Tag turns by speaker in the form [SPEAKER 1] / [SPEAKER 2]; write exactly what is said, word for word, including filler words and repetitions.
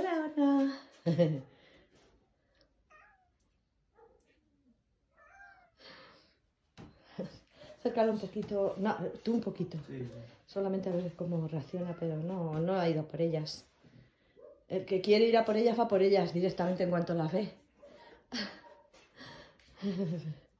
[SPEAKER 1] Hola, hola. Acércalo un poquito. No, tú un poquito.
[SPEAKER 2] Sí.
[SPEAKER 1] Solamente a ver cómo reacciona, pero no, no ha ido por ellas. El que quiere ir a por ellas va por ellas directamente en cuanto las ve.